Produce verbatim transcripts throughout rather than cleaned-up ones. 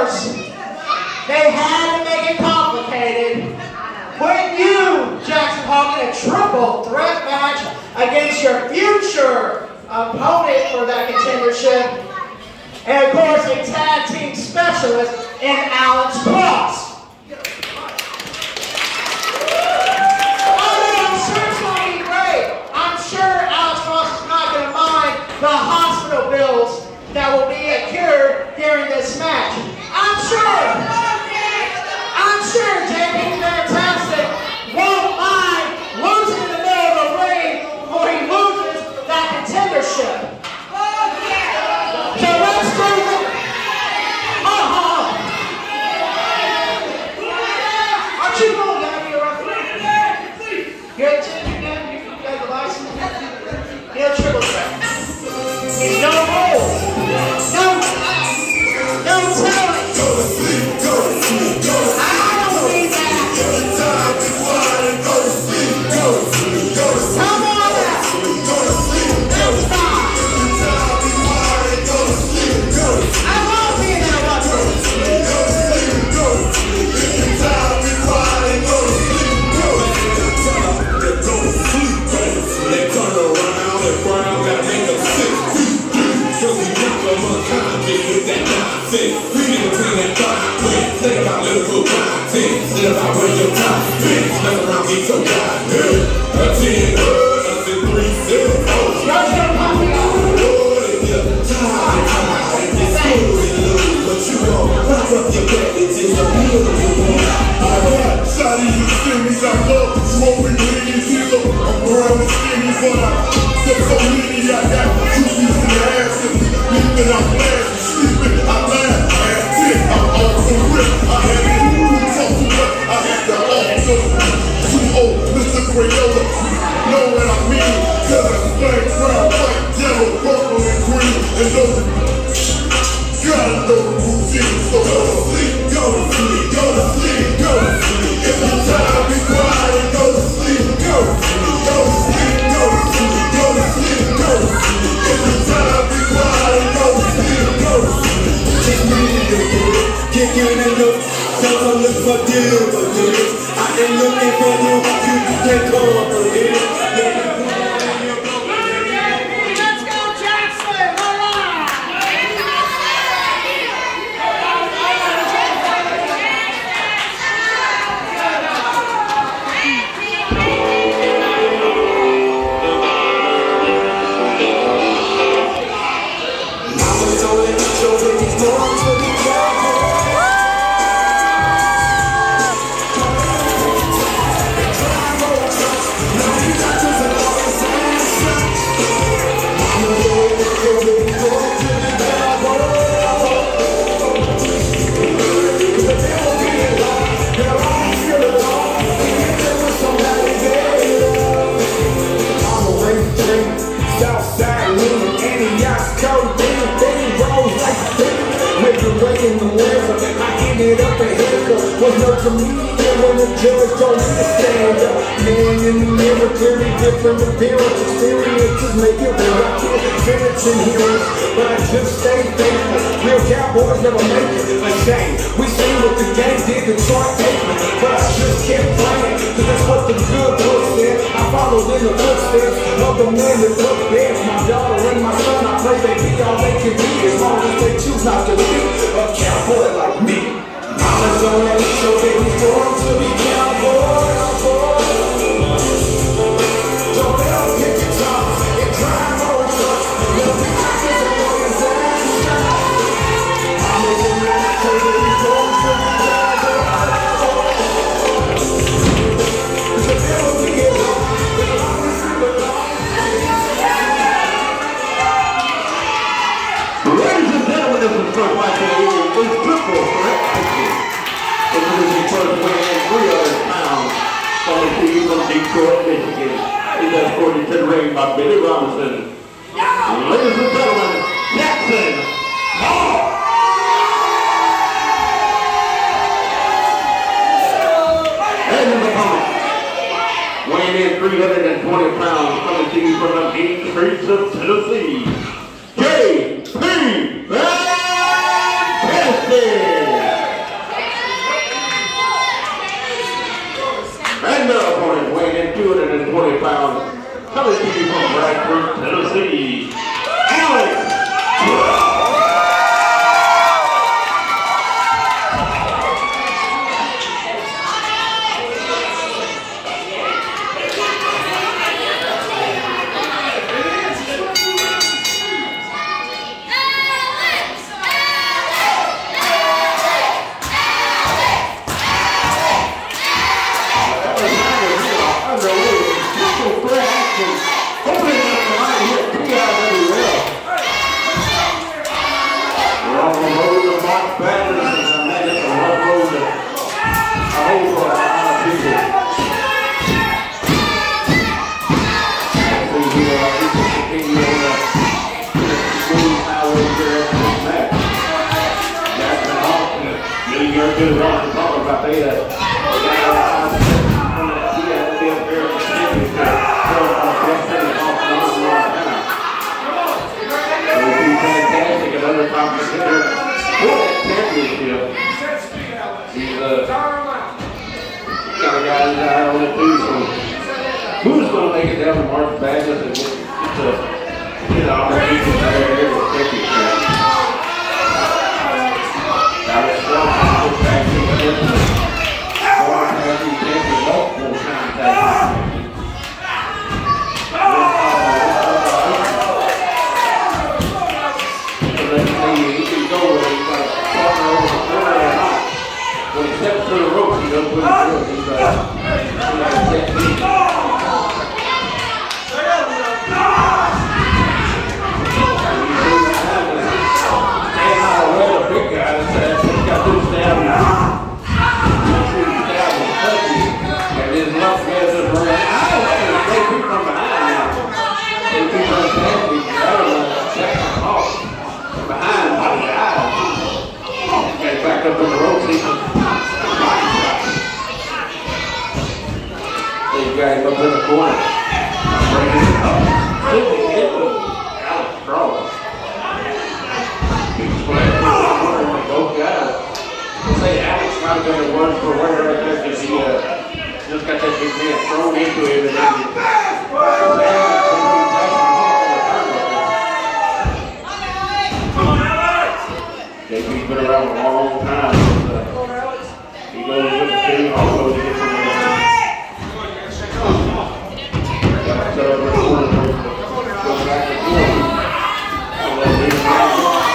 course, they had to make it complicated. Putting you, Jaxson Hawx, in a triple threat match against your future opponent for that contendership. And of course, a tag team specialist in Alex Cross. The hospital bills that will be incurred during this match. I'm sure, I'm sure J P Fantastic won't mind losing in the middle of the ring before he loses that contendership. So let's do it. Uh-huh. Aren't you going to be a referee? You're a champion, you got the license. You're a triple threat. No rules. No, no telling. Go to sleep, go to sleep, go to sleep. I don't believe that. Every time be quiet and go to sleep, go to sleep, go to sleep. Come on now. Go to sleep, go to sleep. Every time be quiet and go to sleep, go to sleep. I love being interrupted. Go to sleep, go to sleep, go to sleep. Every time be quiet and go to sleep, go to sleep. Go to sleep, go to sleep. They turn around and brown, gotta make them sick. So we knock them unconscious with that nonsense. We in between that dark print. Think about lyrical content. Instead of how your time spent. Mess around me so God good. A ten, nothing three, zero, four. Y'all still popping out. Lord, if you're tired, tired, it's good and low. But you won't pop up your back until you're beautiful. Alright, shawty, you see me, I love smoking weed, zero. I'm brown and skinny, but I get so many, I got juices in the ass. Sleeping, I'm glad, sleeping, I laugh, ass it, I'm off the rip, I had it, talk too much, I had to off the too old, Mister Crayola, know what I mean, cause I'm black, brown, white, yellow, purple, and green, and those, gotta know the routine, so go to sleep, go to sleep, go to sleep, go to sleep, every time be quiet and go to sleep, go to sleep, go to sleep, go to sleep, go to sleep, go to sleep, every time be quiet. Kicking in the tell them look for deal for this. I ain't looking for you, you can come for this. Let's go, Jaxson! Alright! Mama told him, show him he's going to be careful. In the world, I ended up a haircut. Was no comedian when the judge told me to stand up. Man in the mirror, very different appearance. Experiences make it where I can't finish in heroes, but I just stay faithful. Real cowboys never make it a shame. We seen what the game did to Troy Aikman, but I just kept playing, cause that's what the good book said. I followed in the footsteps of the men that look best. My daughter and my son, I pray they be all they can be, as long as they choose not to be a cowboy like me. Mama's gonna show that he's born to be cowboy, cowboy. Jump out, hit the top, and drive on trucks. Love the actors and organization. Mama's gonna show that he's born to be cowboy. You'll never be alone, you'll always be alone. Ladies and gentlemen, this is first match of the evening. It's triple threat matches. This is the first weighing in three hundred pounds from the team from Detroit, Michigan. He's escorted to the ring by Billy Robinson. Ladies and gentlemen, Jaxson Hawx. And his opponent, weighing in three hundred twenty pounds, coming to you from the mean streets of Tennessee, J P Fantastic. to the wrong talking about they uh, yeah, be up there and continue to throw off that thing off and on and on down. It would be fantastic if other companies sit there with that championship. He's uh, got a guy who's out on it too, so who's going to make it down to March Madness and get, get the get the opportunity to play there with the championship? Now let's go back to the championship. Former national champion multiple times that year. So let's see, he can go where he's got a corner over the corner and out. When he steps through the ropes, he doesn't put it through. He's got a technique. Big guy that says he's got two stabs and his left hand is running. I don't know if they keep from behind now. They keep on standing. The other one, Jaxson Hawx, from behind by the eye. Got back up in the ropes. These guys up in the corner. Breaking it up. Flipping it with Alex Strong. Both guys. We'll say Alex might have been a word for word right there because he uh, just got that big man thrown into him and then he J P's been around a long time. So, uh, he goes with the team also to get some of got set up in the corner. Goes back and forth. And then he's back.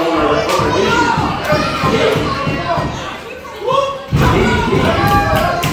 He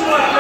Come on.